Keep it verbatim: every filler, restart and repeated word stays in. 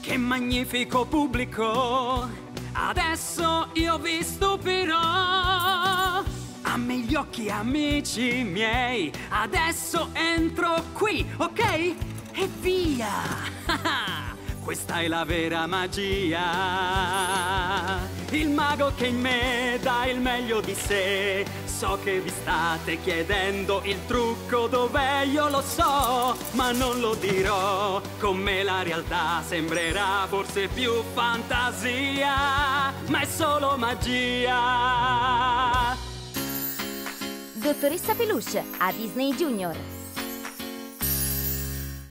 Che magnifico pubblico! Adesso io vi stupirò! Ammi gli occhi, amici miei! Adesso entro qui, ok? E via! Questa è la vera magia! Il mago che in me dà il meglio di sé. So che vi state chiedendo il trucco dov'è, io lo so, ma non lo dirò. Con me la realtà sembrerà forse più fantasia, ma è solo magia. Dottoressa Peluche a Disney Junior.